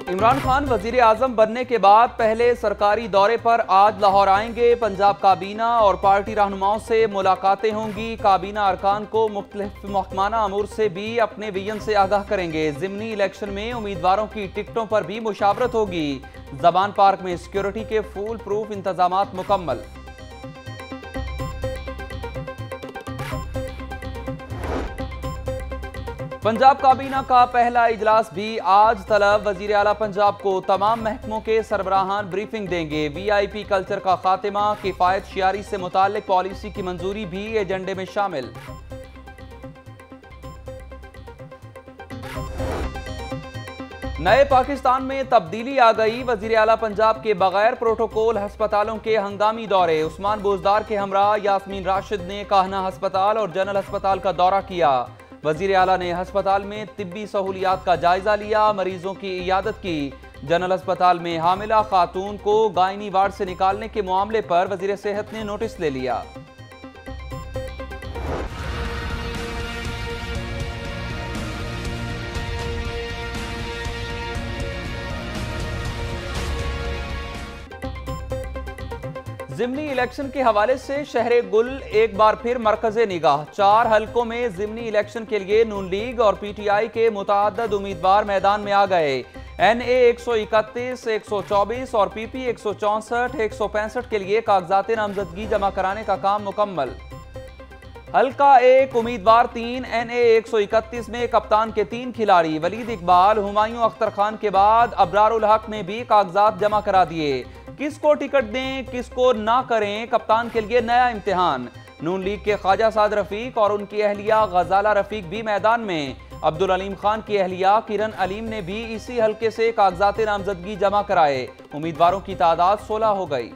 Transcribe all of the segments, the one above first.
इमरान खान वजीर आजम बनने के बाद पहले सरकारी दौरे पर आज लाहौर आएंगे। पंजाब काबीना और पार्टी रहनुमाओं से मुलाकातें होंगी। काबीना अरकान को मुख्तलिफ महकमाना अमूर से भी अपने विजन से आगाह करेंगे। ज़िमनी इलेक्शन में उम्मीदवारों की टिकटों पर भी मुशावरत होगी। जबान पार्क में सिक्योरिटी के फुल प्रूफ इंतजामात मुकम्मल। पंजाब काबीना का पहला इजलास भी आज तलब। वजीर आला पंजाब को तमाम महकमों के सरबराहान ब्रीफिंग देंगे। VIP कल्चर का खात्मा, किफायत शियारी से मुताल्लिक पॉलिसी की मंजूरी भी एजेंडे में शामिल। नए पाकिस्तान में तब्दीली आ गई। वजीर आला पंजाब के बगैर प्रोटोकॉल हस्पतालों के हंगामी दौरे। उस्मान बोजदार के हमरा यास्मीन राशिद ने काहना हस्पताल और जनरल हस्पताल का दौरा किया। वजीर आला ने हस्पताल में तिब्बी सहूलियात का जायजा लिया, मरीजों की इयादत की। जनरल अस्पताल में हामिला खातून को गायनी वार्ड से निकालने के मामले पर वजीर सेहत ने नोटिस ले लिया। ज़िमनी इलेक्शन के हवाले से शहरे गुल एक बार फिर मरकज़े निगाह। 4 हलकों में ज़िमनी इलेक्शन के लिए नून लीग और PTI के मुतअद्दिद उम्मीदवार मैदान में आ गए। NA 131, 124 और PP 164, 165 के लिए कागजात नामजदगी जमा कराने का काम मुकम्मल। हल्का 1 उम्मीदवार 3। NA 131 में कप्तान के 3 खिलाड़ी वलीद इकबाल, हुमायूं अख्तर खान के बाद अबरारुल हक ने भी कागजात जमा करा दिए। किसको टिकट दें, किसको ना करें, कप्तान के लिए नया इम्तिहान। नून लीग के ख्वाजा साद रफीक और उनकी अहलिया गजाला रफीक भी मैदान में। अब्दुल अलीम खान की अहलिया किरण अलीम ने भी इसी हल्के से कागजात नामजदगी जमा कराए। उम्मीदवारों की तादाद 16 हो गई।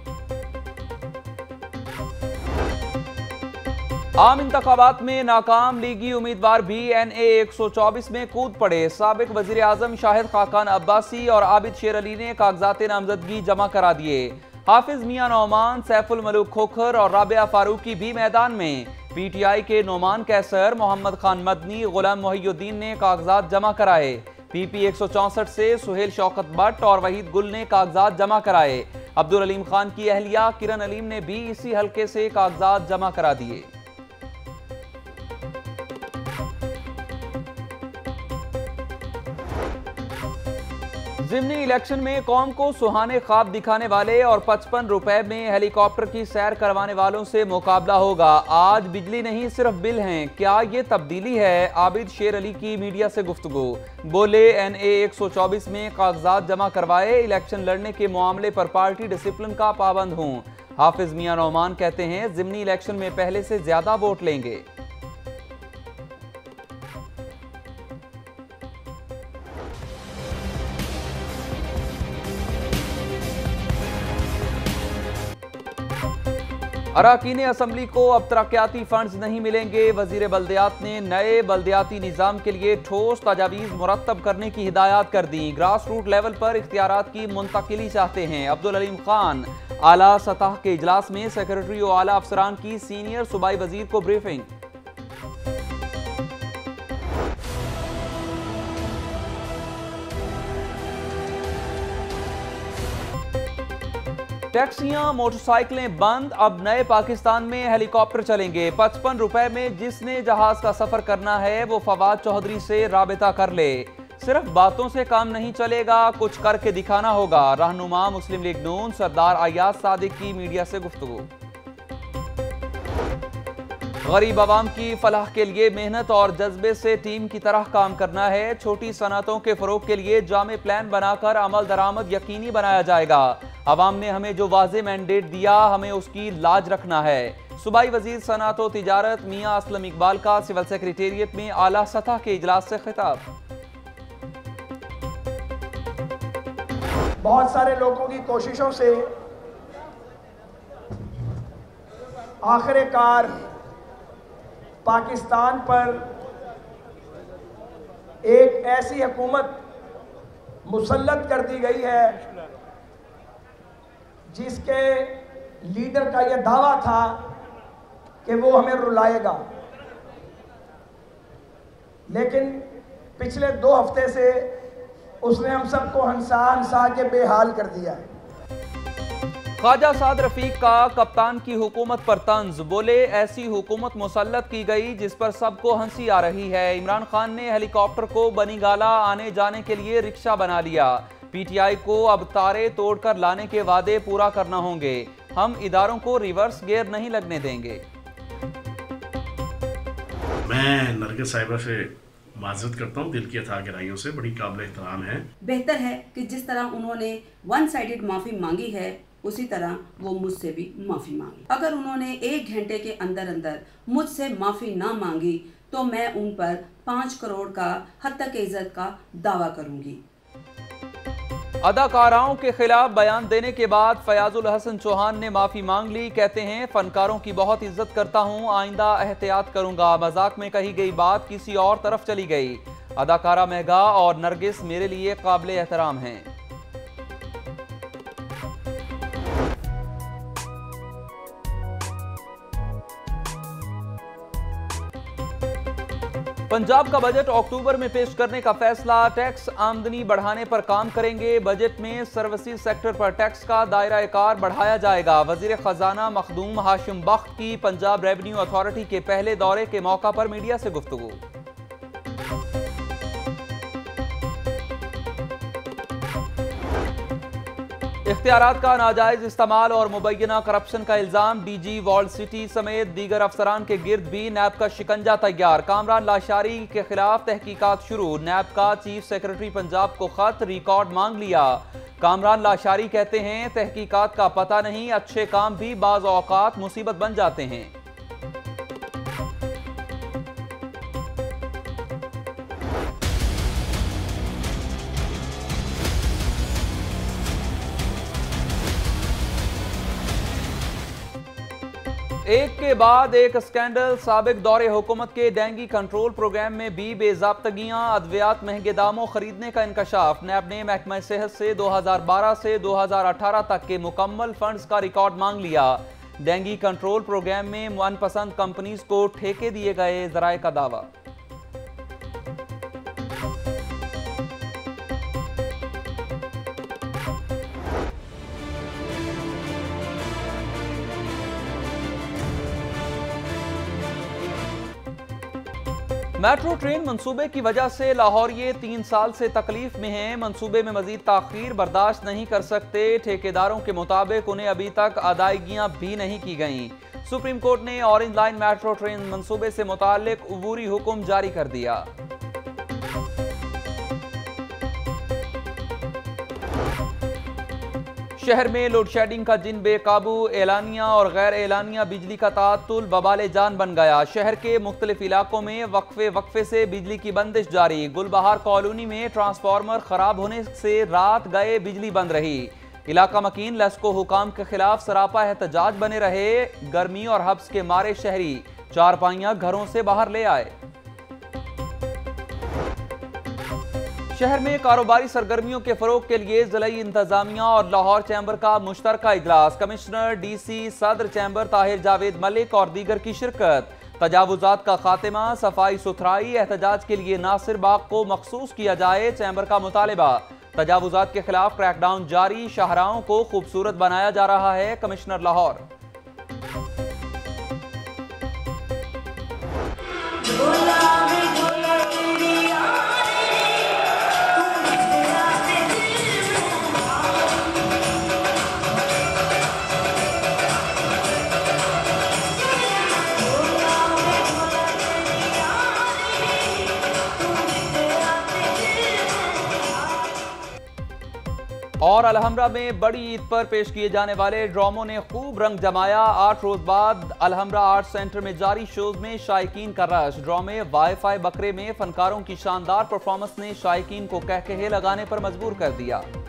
आम इंतखाबात में नाकाम लीगी उम्मीदवार भी NA 124 में कूद पड़े। साबिक वजीर आजम शाहिद खाकान अब्बासी और आबिद शेर अली ने कागजात नामजदगी जमा करा दिए। हाफिज मियां नौमान, सैफुल मलूक खोखर और राबिया फारूकी भी मैदान में। PTI के नोमान कैसर, मोहम्मद खान मदनी, गुलाम मोहिउद्दीन ने कागजात जमा कराए। PP 164 से सुहेल शौकत भट्ट और वहीद गुल ने कागजात जमा कराए। अब्दुल अलीम खान की अहलिया किरण अलीम ने भी इसी हल्के से कागजात जमा करा दिए। ज़िमनी इलेक्शन में कौम को सुहाने ख्वाब दिखाने वाले और 55 रुपए में हेलीकॉप्टर की सैर करवाने वालों से मुकाबला होगा। आज बिजली नहीं सिर्फ बिल हैं, क्या ये तब्दीली है? आबिद शेर अली की मीडिया से गुफ्तगू। बोले NA 124 में कागजात जमा करवाए, इलेक्शन लड़ने के मामले पर पार्टी डिसिप्लिन का पाबंद हूँ। हाफिज मियां नौमान कहते हैं ज़िमनी इलेक्शन में पहले से ज्यादा वोट लेंगे। अराकीन असम्बली को अब तरक्याती फंड्स नहीं मिलेंगे। वजीर बल्दियात ने नए बल्दियाती निज़ाम के लिए ठोस तजावीज़ मुरत्तब करने की हिदायत कर दी। ग्रास रूट लेवल पर इख्तियारात की मुंतकिली चाहते हैं। अब्दुल अलीम खान। आला सतह के इजलास में सेक्रेटरी और आला अफसरान की सीनियर सूबाई वजीर को ब्रीफिंग। टैक्सियां, मोटरसाइकिलें बंद। अब नए पाकिस्तान में हेलीकॉप्टर चलेंगे। 55 रुपए में जिसने जहाज का सफर करना है वो फवाद चौधरी से राबिता कर ले। सिर्फ बातों से काम नहीं चलेगा, कुछ करके दिखाना होगा। रहनुमा मुस्लिम लीग नून सरदार अयाज सादिक की मीडिया से गुफ्तगू। गरीब आवाम की फलाह के लिए मेहनत और जज्बे से टीम की तरह काम करना है। छोटी सनअतों के फरोग के लिए जामे प्लान बनाकर अमल दरामद यकीनी बनाया जाएगा। अवाम ने हमें जो वाज़े मैंडेट दिया, हमें उसकी लाज रखना है। सूबाई वजीर सनअत व तिजारत मियां असलम इकबाल का सिविल सेक्रेटेरिएट में आला सतह के इजलास से खिताब। बहुत सारे लोगों की कोशिशों से आखिरकार पाकिस्तान पर एक ऐसी हुकूमत मुसल्लत कर दी गई है जिसके लीडर का यह दावा था कि वो हमें रुलाएगा, लेकिन पिछले 2 हफ्ते से उसने हम सबको हंसा हंसा के बेहाल कर दिया है। ख्वाजा साद रफीक का कप्तान की हुकूमत पर तंज, बोले ऐसी हुकूमत मुसल्लत की गई जिस पर सबको हंसी आ रही है। इमरान खान ने हेलीकॉप्टर को बनीगाला आने जाने के लिए रिक्शा बना लिया। पीटीआई को अब तारे तोड़कर लाने के वादे पूरा करना होंगे। हम इदारों को रिवर्स गियर नहीं लगने देंगे। मैं नरगिस साहिबा से माजरत करता हूँ, दिल की अथाह गहराइयों से, बड़ी काबिल एहतराम है। बेहतर है कि जिस तरह उन्होंने वन साइडेड माफ़ी मांगी है उसी तरह वो मुझसे भी माफ़ी मांगे। अगर उन्होंने 1 घंटे के अंदर अंदर मुझसे माफ़ी ना मांगी तो मैं उन पर 5 करोड़ का हद तक इज्जत का दावा करूंगी। अदाकाराओं के खिलाफ बयान देने के बाद फयाजुल हसन चौहान ने माफी मांग ली। कहते हैं फनकारों की बहुत इज्जत करता हूं, आइंदा एहतियात करूंगा। मजाक में कही गई बात किसी और तरफ चली गई। अदाकारा महगा और नरगिस मेरे लिए काबिल एहतराम हैं। पंजाब का बजट अक्टूबर में पेश करने का फैसला। टैक्स आमदनी बढ़ाने पर काम करेंगे। बजट में सर्विसेज सेक्टर पर टैक्स का दायरा कार बढ़ाया जाएगा। वजीर खजाना मखदूम हाशिम बख्त की पंजाब रेवेन्यू अथॉरिटी के पहले दौरे के मौका पर मीडिया से गुफ्तगू। इख्तियारात का नाजायज इस्तेमाल और मुबैना करप्शन का इल्जाम। डीजी वॉल्ड सिटी समेत दीगर अफसरान के गिर्द भी नैब का शिकंजा तैयार। कामरान लाशारी के खिलाफ तहकीकात शुरू। नैब का चीफ सेक्रेटरी पंजाब को खत, रिकॉर्ड मांग लिया। कामरान लाशारी कहते हैं तहकीकात का पता नहीं, अच्छे काम भी बाज औकात मुसीबत बन जाते हैं। एक के बाद एक स्कैंडल। साबिक दौरे हुकूमत के डेंगी कंट्रोल प्रोग्राम में भी बेजाब्तगियां, अद्वियात महंगे दामों खरीदने का इंकशाफ। नैब ने महकमा सेहत से 2012 से 2018 तक के मुकम्मल फंड्स का रिकॉर्ड मांग लिया। डेंगी कंट्रोल प्रोग्राम में मनपसंद कंपनीज को ठेके दिए गए, ज़राए का दावा। मेट्रो ट्रेन मंसूबे की वजह से लाहौरिये 3 साल से तकलीफ में हैं। मंसूबे में मजीद ताखीर बर्दाश्त नहीं कर सकते। ठेकेदारों के मुताबिक उन्हें अभी तक अदायगियां भी नहीं की गईं। सुप्रीम कोर्ट ने ऑरेंज लाइन मेट्रो ट्रेन मंसूबे से मुताल्लिक उबूरी हुक्म जारी कर दिया। शहर में लोड शेडिंग का जिन बेकाबू। एलानिया और गैर एलानिया बिजली का तातुल बवाले जान बन गया। शहर के मुख्तलिफ इलाकों में वक्फे से बिजली की बंदिश जारी। गुलबहार कॉलोनी में ट्रांसफार्मर खराब होने से रात गए बिजली बंद रही। इलाका मकीन लेस्को हुकाम के खिलाफ सरापा एहतजाज बने रहे। गर्मी और हब्स के मारे शहरी चारपाइयां घरों से बाहर ले आए। शहर में कारोबारी सरगर्मियों के फरोग के लिए जिलाई इंतजामिया और लाहौर चैम्बर का मुश्तरका इजलास। कमिश्नर, डीसी, सदर चैम्बर ताहिर जावेद मलिक और दीगर की शिरकत। तजावुजात का खात्मा, सफाई सुथराई, एहतजाज के लिए नासिर बाग को मखसूस किया जाए, चैम्बर का मुतालिबा। तजावुजात के खिलाफ क्रैकडाउन जारी। शाहराहों को खूबसूरत बनाया जा रहा है, कमिश्नर लाहौर। और अलहम्रा में बड़ी ईद पर पेश किए जाने वाले ड्रामों ने खूब रंग जमाया। 8 रोज बाद अलहम्रा आर्ट सेंटर में जारी शोज में शायकीन का रश। ड्रामे वाईफाई बकरे में फनकारों की शानदार परफॉर्मेंस ने शायकीन को कहकहे लगाने पर मजबूर कर दिया।